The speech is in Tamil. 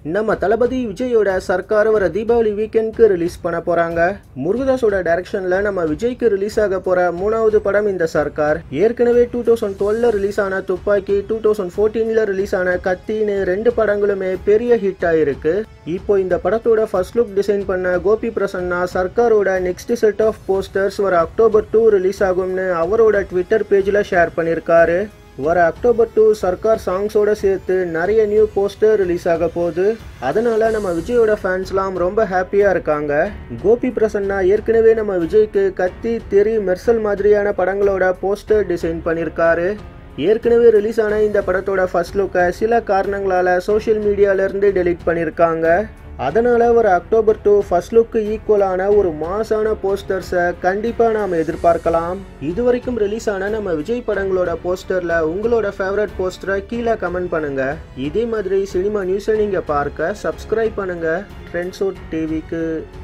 நம்ம தளபதி விஜயோட சர்க்கார் வர தீபாவளி வீக்கெண்ட்க்கு ரிலீஸ் பண்ண போறாங்க. முருகதாஸோட டைரக்ஷன்ல நம்ம விஜய்க்கு ரிலீஸ் ஆக போற 3வது படம் இந்த சர்க்கார். ஏற்கனவே 2012ல ரிலீஸ் ஆன துப்பாக்கி, 2014ல ரிலீஸ் ஆன கத்தின்னு 2 படங்களுமே பெரிய ஹிட் ஆயிருக்கு. இப்போ இந்த படத்தோட ஃபர்ஸ்ட் லுக் டிசைன் பண்ண கோபி பிரசன்னா சர்க்காரோட நெக்ஸ்ட் செட் ஆஃப் போஸ்டர்ஸ் வர அக்டோபர் 2 ரிலீஸ் ஆகும்னு அவரோட ட்விட்டர் பேஜ்ல ஷேர் பண்ணிருக்காரு. வர அக்டோபர் 2 சர்க்கார் சாங்ஸோட சேர்த்து நிறைய நியூ போஸ்டர் ரிலீஸ் ஆக போகுது. அதனால நம்ம விஜயோட ஃபேன்ஸ்லாம் ரொம்ப ஹாப்பியா இருக்காங்க. கோபி பிரசன்னா ஏற்கனவே நம்ம விஜய்க்கு கத்தி, தெறி, மெர்சல் மாதிரியான படங்களோட போஸ்டர் டிசைன் பண்ணியிருக்காரு. ஏற்கனவே ரிலீஸ் ஆன இந்த படத்தோட ஃபர்ஸ்ட் லுக்கை சில காரணங்களால சோஷியல் மீடியால இருந்து டெலீட் பண்ணியிருக்காங்க. அதனால ஒரு அக்டோபர் 2 ஃபர்ஸ்ட் லுக்கு ஈக்குவலான ஒரு மாசான போஸ்டர்ஸை கண்டிப்பா நாம எதிர்பார்க்கலாம். இதுவரைக்கும் ரிலீஸ் ஆன நம்ம விஜய் படங்களோட போஸ்டர்ல உங்களோட ஃபேவரட் போஸ்டரை கீழே கமெண்ட் பண்ணுங்க. இதே மாதிரி சினிமா நியூஸை நீங்க பார்க்க சப்ஸ்கிரைப் பண்ணுங்க ட்ரெண்ட்ஸோட் டிவிக்கு.